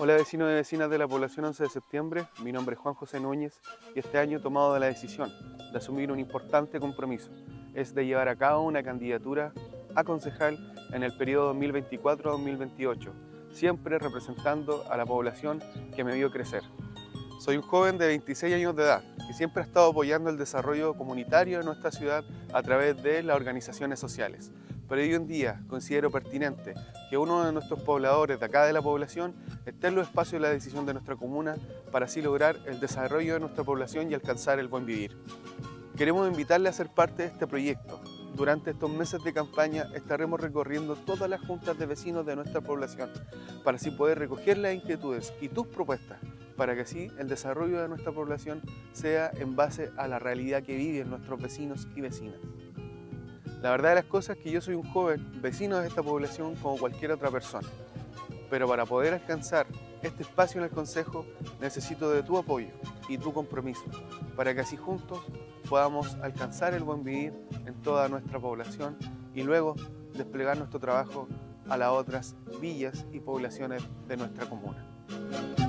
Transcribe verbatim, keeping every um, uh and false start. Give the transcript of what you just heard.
Hola vecinos y vecinas de la población once de septiembre, mi nombre es Juan José Núñez y este año he tomado la decisión de asumir un importante compromiso, es de llevar a cabo una candidatura a concejal en el periodo dos mil veinticuatro a dos mil veintiocho, siempre representando a la población que me vio crecer. Soy un joven de veintiséis años de edad y siempre he estado apoyando el desarrollo comunitario de nuestra ciudad a través de las organizaciones sociales. Pero hoy en día considero pertinente que uno de nuestros pobladores de acá de la población esté en los espacios de la decisión de nuestra comuna para así lograr el desarrollo de nuestra población y alcanzar el buen vivir. Queremos invitarle a ser parte de este proyecto. Durante estos meses de campaña estaremos recorriendo todas las juntas de vecinos de nuestra población para así poder recoger las inquietudes y tus propuestas para que así el desarrollo de nuestra población sea en base a la realidad que viven nuestros vecinos y vecinas. La verdad de las cosas es que yo soy un joven vecino de esta población como cualquier otra persona, pero para poder alcanzar este espacio en el Consejo necesito de tu apoyo y tu compromiso para que así juntos podamos alcanzar el buen vivir en toda nuestra población y luego desplegar nuestro trabajo a las otras villas y poblaciones de nuestra comuna.